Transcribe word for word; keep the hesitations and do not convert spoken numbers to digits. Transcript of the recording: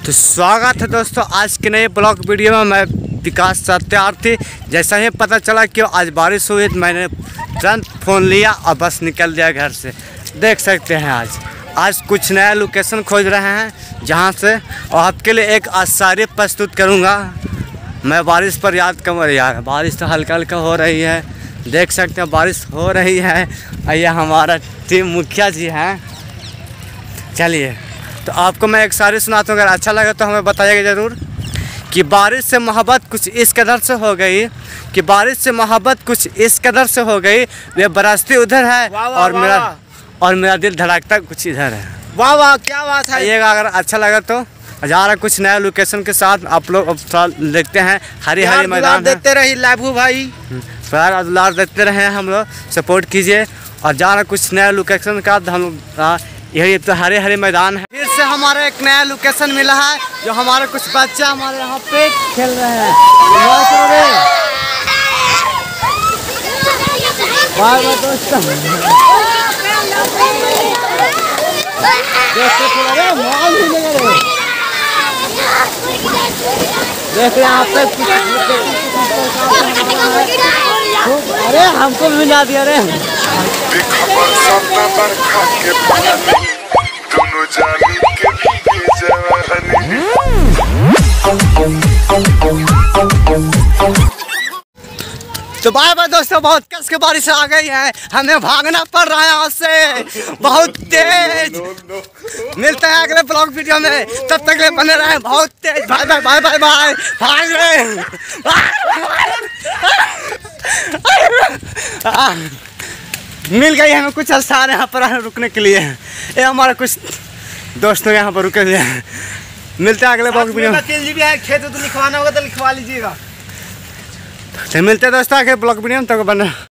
तो स्वागत है दोस्तों आज के नए ब्लॉग वीडियो में। मैं विकास सत्यार्थी। जैसा ही पता चला कि आज बारिश हुई तो मैंने तुरंत फ़ोन लिया और बस निकल दिया घर से। देख सकते हैं आज आज कुछ नया लोकेशन खोज रहे हैं जहां से और आपके लिए एक आश्चर्य प्रस्तुत करूंगा। मैं बारिश पर याद करूँ यार, बारिश तो हल्का हल्का हो रही है, देख सकते हैं बारिश हो रही है। और ये हमारा टीम मुखिया जी हैं। चलिए तो आपको मैं एक शायरी सुनाता हूँ, अगर अच्छा लगे तो हमें बताइएगा ज़रूर। कि बारिश से मोहब्बत कुछ इस कदर से हो गई कि बारिश से मोहब्बत कुछ इस कदर से हो गई, वे बरसती उधर है और मेरा और मेरा दिल धड़कता कुछ इधर है। वाह वाह क्या बात है। आइएगा अगर अच्छा लगा तो। जा रहा कुछ नया लोकेशन के साथ आप लोग अब थोड़ा देखते हैं। हरी हरी मैदान देखते रही लाभू भाई, प्यार दुलार देखते रहे, हम लोग सपोर्ट कीजिए। और जा रहा कुछ नया लोकेशन का हम यही तो हरे हरे मैदान है। फिर से हमारा एक नया लोकेशन मिला है जो हमारे कुछ बच्चे हमारे यहाँ पे खेल रहे हैं। बाय बाय दोस्तों, देख यहाँ पे अरे हमको भी मिला दिया रे। तो बाय बाय दोस्तों, बहुत कस के बारिश आ गई है, हमें भागना पड़ रहा है यहाँ से बहुत तेज। मिलते हैं अगले ब्लॉग वीडियो में, तब तक बने रहे बहुत तेज। Bye bye bye bye bye भाग रहे। मिल गई हमें कुछ स्थान यहाँ पर रुकने के लिए। ये हमारा कुछ दोस्तों यहाँ पर रुके हुए हैं। मिलते हैं अगले ब्लॉग वीडियो में। भी है, खेत तो लिखवाना होगा तो लिखवा लीजिएगा। मिलते हैं दोस्तों अगले ब्लॉग वीडियो में, तब बना।